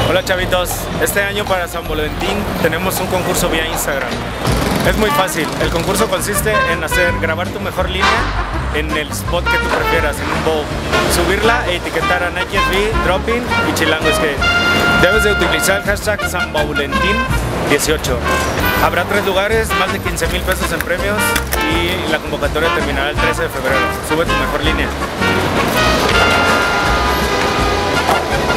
Hola chavitos, este año para San Valentín tenemos un concurso vía Instagram. Es muy fácil, el concurso consiste en grabar tu mejor línea en el spot que tú prefieras, en un bowl, subirla e etiquetar a Nike SB, Dropping y Chilango Skate. Debes de utilizar el hashtag SanValentín18. Habrá 3 lugares, más de 15,000 pesos en premios y la convocatoria terminará el 13 de febrero. Sube tu mejor línea.